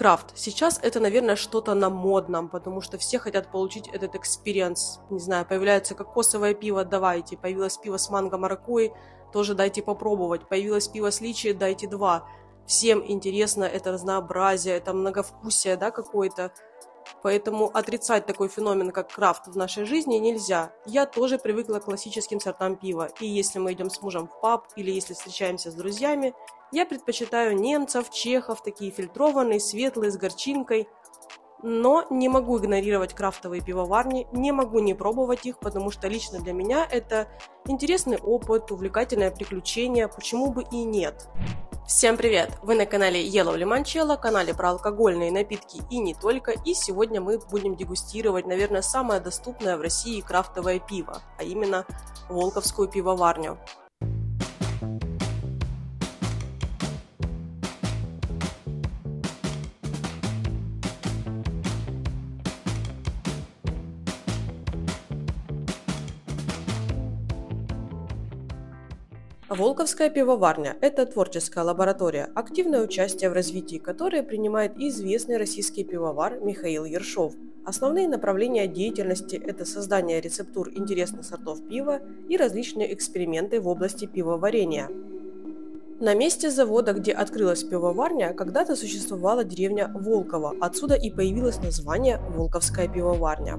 Крафт. Сейчас это, наверное, что-то на модном, потому что все хотят получить этот экспириенс. Не знаю, появляется кокосовое пиво, давайте. Появилось пиво с манго маракуйей, тоже дайте попробовать. Появилось пиво с личи, дайте 2. Всем интересно это разнообразие, это многовкусие, да, какое-то. Поэтому отрицать такой феномен, как крафт в нашей жизни, нельзя. Я тоже привыкла к классическим сортам пива. И если мы идем с мужем в паб или если встречаемся с друзьями, я предпочитаю немцев, чехов, такие фильтрованные, светлые, с горчинкой. Но не могу игнорировать крафтовые пивоварни, не могу не пробовать их, потому что лично для меня это интересный опыт, увлекательное приключение, почему бы и нет. Всем привет! Вы на канале Yellow Limoncello, канале про алкогольные напитки и не только, и сегодня мы будем дегустировать, наверное, самое доступное в России крафтовое пиво, а именно Волковскую пивоварню. Волковская пивоварня – это творческая лаборатория, активное участие в развитии которой принимает известный российский пивовар Михаил Ершов. Основные направления деятельности – это создание рецептур интересных сортов пива и различные эксперименты в области пивоварения. На месте завода, где открылась пивоварня, когда-то существовала деревня Волково, отсюда и появилось название Волковская пивоварня.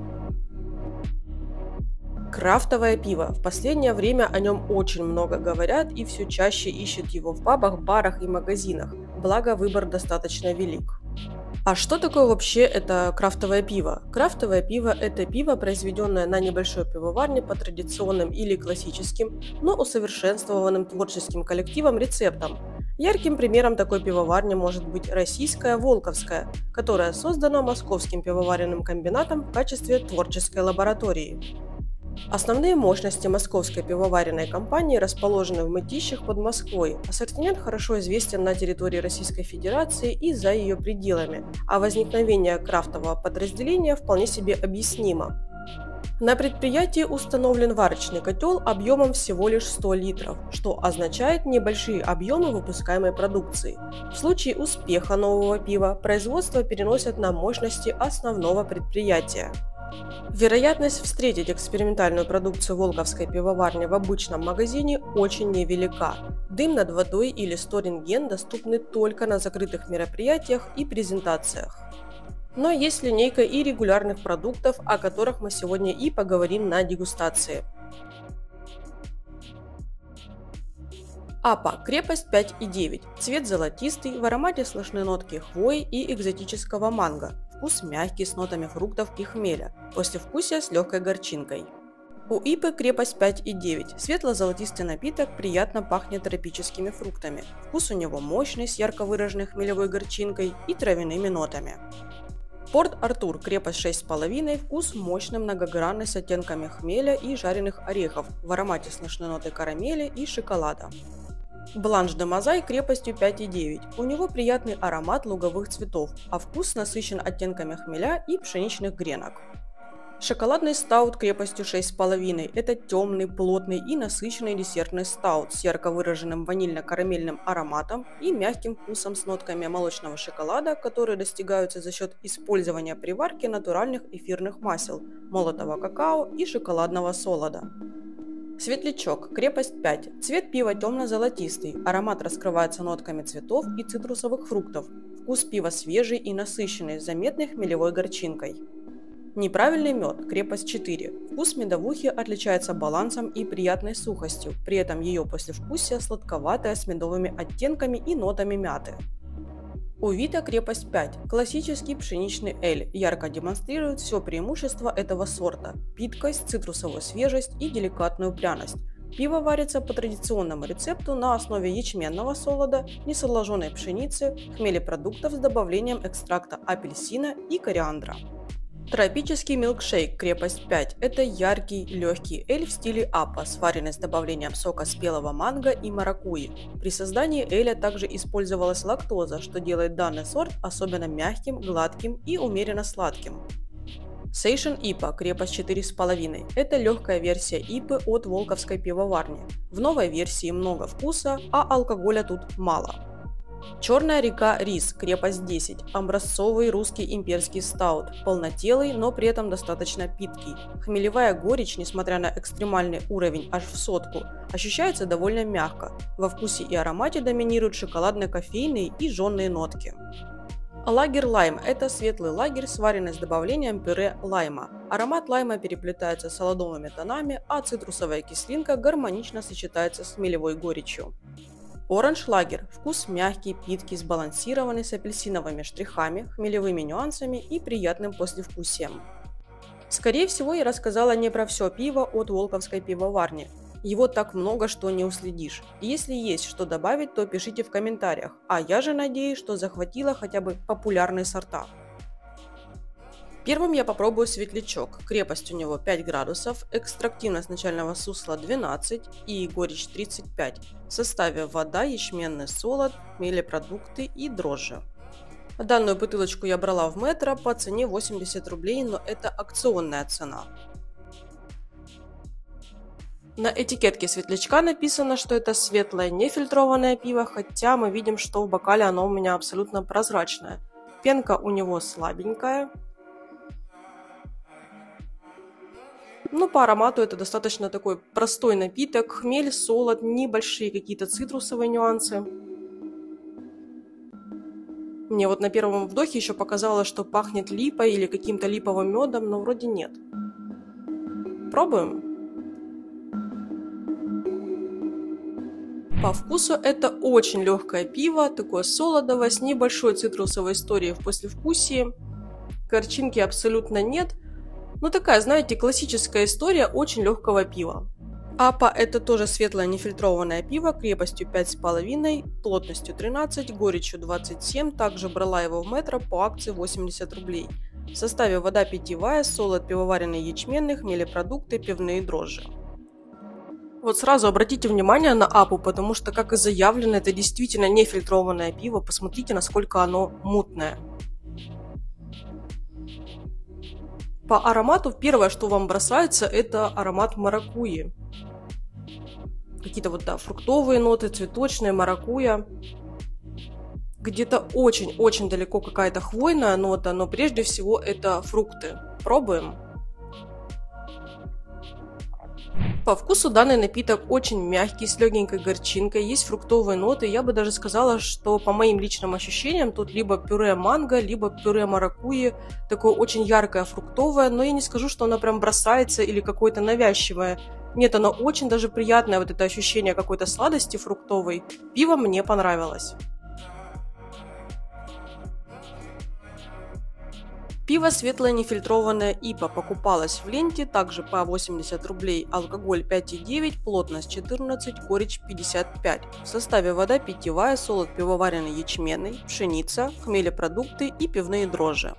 Крафтовое пиво. В последнее время о нем очень много говорят и все чаще ищут его в пабах, барах и магазинах, благо выбор достаточно велик. А что такое вообще это крафтовое пиво? Крафтовое пиво – это пиво, произведенное на небольшой пивоварне по традиционным или классическим, но усовершенствованным творческим коллективам рецептам. Ярким примером такой пивоварни может быть российская Волковская, которая создана Московским пивоваренным комбинатом в качестве творческой лаборатории. Основные мощности Московской пивоваренной компании расположены в Мытищах под Москвой. Ассортимент хорошо известен на территории Российской Федерации и за ее пределами, а возникновение крафтового подразделения вполне себе объяснимо. На предприятии установлен варочный котел объемом всего лишь 100 литров, что означает небольшие объемы выпускаемой продукции. В случае успеха нового пива производство переносят на мощности основного предприятия. Вероятность встретить экспериментальную продукцию Волковской пивоварни в обычном магазине очень невелика. Дым над водой или 100 рентген доступны только на закрытых мероприятиях и презентациях. Но есть линейка и регулярных продуктов, о которых мы сегодня и поговорим на дегустации. АПА. Крепость 5,9. Цвет золотистый, в аромате слышны нотки хвои и экзотического манго. Вкус мягкий, с нотами фруктов и хмеля. Послевкусие с легкой горчинкой. У ИПы крепость 5,9. Светло-золотистый напиток приятно пахнет тропическими фруктами. Вкус у него мощный, с ярко выраженной хмелевой горчинкой и травяными нотами. Порт Артур. Крепость 6,5. Вкус мощный, многогранный, с оттенками хмеля и жареных орехов. В аромате слышны ноты карамели и шоколада. Бланш де Мозай крепостью 5,9. У него приятный аромат луговых цветов, а вкус насыщен оттенками хмеля и пшеничных гренок. Шоколадный стаут крепостью 6,5. Это темный, плотный и насыщенный десертный стаут с ярко выраженным ванильно-карамельным ароматом и мягким вкусом с нотками молочного шоколада, которые достигаются за счет использования при варке натуральных эфирных масел, молотого какао и шоколадного солода. Светлячок. Крепость 5. Цвет пива темно-золотистый. Аромат раскрывается нотками цветов и цитрусовых фруктов. Вкус пива свежий и насыщенный, с заметной хмелевой горчинкой. Неправильный мед. Крепость 4. Вкус медовухи отличается балансом и приятной сухостью, при этом ее послевкусие сладковатое с медовыми оттенками и нотами мяты. У Вита крепость 5. Классический пшеничный эль, ярко демонстрирует все преимущества этого сорта – питкость, цитрусовую свежесть и деликатную пряность. Пиво варится по традиционному рецепту на основе ячменного солода, несоложенной пшеницы, хмелепродуктов с добавлением экстракта апельсина и кориандра. Тропический милкшейк крепость 5 – это яркий, легкий эль в стиле АПА, сваренный с добавлением сока спелого манго и маракуйи. При создании эля также использовалась лактоза, что делает данный сорт особенно мягким, гладким и умеренно сладким. Сейшен ИПА крепость 4,5 – это легкая версия ИПы от Волковской пивоварни. В новой версии много вкуса, а алкоголя тут мало. Черная река рис, крепость 10, образцовый русский имперский стаут, полнотелый, но при этом достаточно питкий. Хмелевая горечь, несмотря на экстремальный уровень аж в 100, ощущается довольно мягко. Во вкусе и аромате доминируют шоколадно-кофейные и жженые нотки. Лагер лайм – это светлый лагерь, сваренный с добавлением пюре лайма. Аромат лайма переплетается с солодовыми тонами, а цитрусовая кислинка гармонично сочетается с хмелевой горечью. Оранж лагер – вкус мягкий, питкий, сбалансированный, с апельсиновыми штрихами, хмелевыми нюансами и приятным послевкусием. Скорее всего, я рассказала не про все пиво от Волковской пивоварни. Его так много, что не уследишь. Если есть что добавить, то пишите в комментариях, а я же надеюсь, что захватила хотя бы популярные сорта. Первым я попробую светлячок. Крепость у него 5 градусов, экстрактивность начального сусла 12 и горечь 35. В составе вода, ячменный солод, мелепродукты и дрожжи. Данную бутылочку я брала в Метро по цене 80 рублей, но это акционная цена. На этикетке светлячка написано, что это светлое нефильтрованное пиво, хотя мы видим, что в бокале оно у меня абсолютно прозрачное. Пенка у него слабенькая. Но по аромату это достаточно такой простой напиток. Хмель, солод, небольшие какие-то цитрусовые нюансы. Мне вот на первом вдохе еще показалось, что пахнет липой или каким-то липовым медом, но вроде нет. Пробуем. По вкусу это очень легкое пиво, такое солодовое, с небольшой цитрусовой историей в послевкусии. Горчинки абсолютно нет. Ну такая, знаете, классическая история очень легкого пива. Апа – это тоже светлое нефильтрованное пиво, крепостью 5,5, плотностью 13, горечью 27, также брала его в Метро по акции 80 рублей. В составе вода питьевая, солод пивоваренный ячменный, хмелепродукты, пивные дрожжи. Вот сразу обратите внимание на апу, потому что, как и заявлено, это действительно нефильтрованное пиво, посмотрите, насколько оно мутное. По аромату первое, что вам бросается, это аромат маракуйи. Какие-то вот, да, фруктовые ноты, цветочные, маракуйя. Где-то очень-очень далеко какая-то хвойная нота, но прежде всего это фрукты. Пробуем. По вкусу данный напиток очень мягкий, с легенькой горчинкой, есть фруктовые ноты. Я бы даже сказала, что по моим личным ощущениям тут либо пюре манго, либо пюре маракуйи, такое очень яркое фруктовое, но я не скажу, что оно прям бросается или какое-то навязчивое. Нет, оно очень даже приятное, вот это ощущение какой-то сладости фруктовой. Пиво мне понравилось. Пиво светлое нефильтрованное ИПА покупалось в ленте, также по 80 рублей, алкоголь 5,9, плотность 14, горечь 55. В составе вода питьевая, солод пивоваренный ячменный, пшеница, хмелепродукты и пивные дрожжи.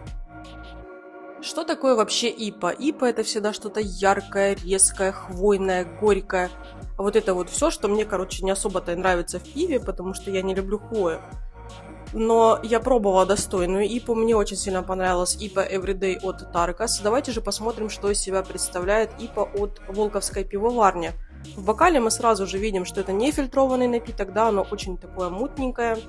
Что такое вообще ИПА? ИПА это всегда что-то яркое, резкое, хвойное, горькое. А вот это вот все, что мне, короче, не особо-то нравится в пиве, потому что я не люблю хвою. Но я пробовала достойную ИПу, мне очень сильно понравилась ИПа Everyday от Tarkas. Давайте же посмотрим, что из себя представляет ИПа от Волковской пивоварни. В бокале мы сразу же видим, что это не фильтрованный напиток, да, оно очень такое мутненькое.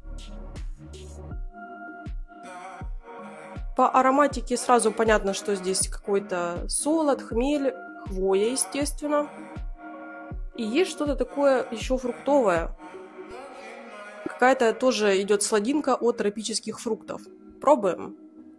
По ароматике сразу понятно, что здесь какой-то солод, хмель, хвоя, естественно. И есть что-то такое еще фруктовое. Какая-то тоже идет сладинка от тропических фруктов. Пробуем.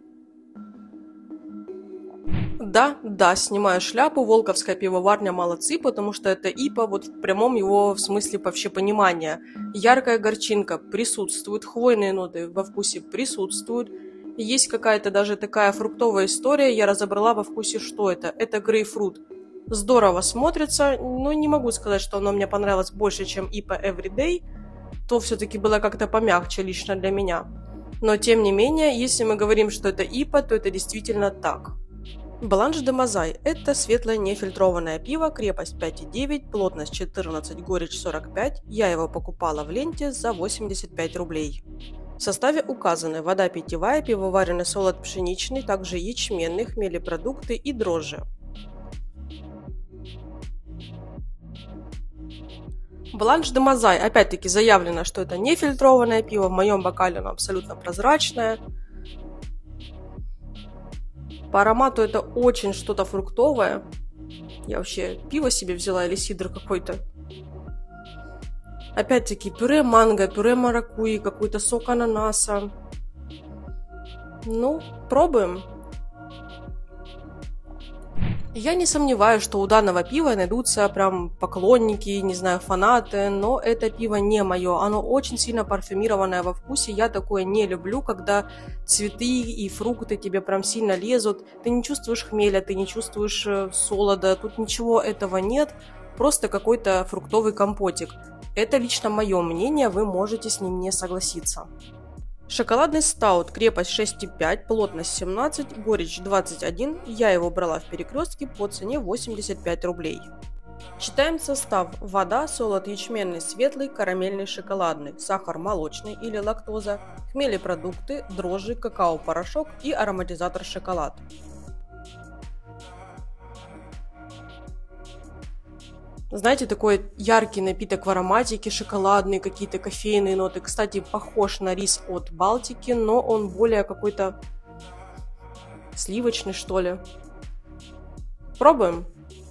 Да, снимаю шляпу, Волковская пивоварня молодцы, потому что это ИПа вот в прямом его в смысле вообще понимания. Яркая горчинка присутствует, хвойные ноты во вкусе присутствуют. Есть какая-то даже такая фруктовая история, я разобрала во вкусе, что это. Это грейпфрут. Здорово смотрится, но не могу сказать, что оно мне понравилось больше, чем ИПа Everyday. То все-таки было как-то помягче лично для меня. Но тем не менее, если мы говорим, что это ИПа, то это действительно так. Бланш де Мазай – это светлое нефильтрованное пиво, крепость 5,9, плотность 14, горечь 45. Я его покупала в ленте за 85 рублей. В составе указаны вода питьевая, пивоваренный солод пшеничный, также ячменный, хмелепродукты и дрожжи. Бланш де Мазай. Опять-таки заявлено, что это не фильтрованное пиво. В моем бокале оно абсолютно прозрачное. По аромату это очень что-то фруктовое. Я вообще пиво себе взяла или сидр какой-то. Опять-таки пюре манго, пюре маракуйи, какой-то сок ананаса. Ну, пробуем. Я не сомневаюсь, что у данного пива найдутся прям поклонники, не знаю, фанаты, но это пиво не мое. Оно очень сильно парфюмированное во вкусе. Я такое не люблю, когда цветы и фрукты тебе прям сильно лезут. Ты не чувствуешь хмеля, ты не чувствуешь солода. Тут ничего этого нет. Просто какой-то фруктовый компотик. Это лично мое мнение, вы можете с ним не согласиться. Шоколадный стаут, крепость 6,5, плотность 17, горечь 21. Я его брала в Перекрестке по цене 85 рублей. Читаем состав. Вода, солод ячменный светлый, карамельный шоколадный, сахар молочный или лактоза, хмелепродукты, дрожжи, какао-порошок и ароматизатор шоколад. Знаете, такой яркий напиток в ароматике, шоколадные какие-то кофейные ноты. Кстати, похож на рис от Балтики, но он более какой-то сливочный, что ли. Пробуем.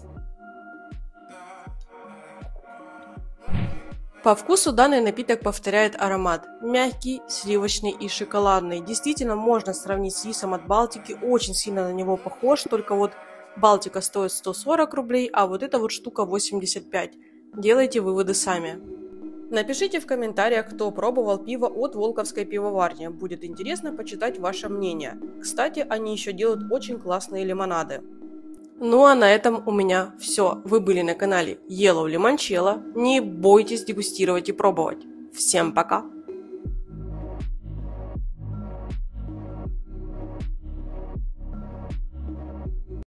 По вкусу данный напиток повторяет аромат. Мягкий, сливочный и шоколадный. Действительно, можно сравнить с рисом от Балтики. Очень сильно на него похож, только вот Балтика стоит 140 рублей, а вот эта вот штука 85. Делайте выводы сами. Напишите в комментариях, кто пробовал пиво от Волковской пивоварни. Будет интересно почитать ваше мнение. Кстати, они еще делают очень классные лимонады. Ну а на этом у меня все. Вы были на канале Yellow Limoncello. Не бойтесь дегустировать и пробовать. Всем пока!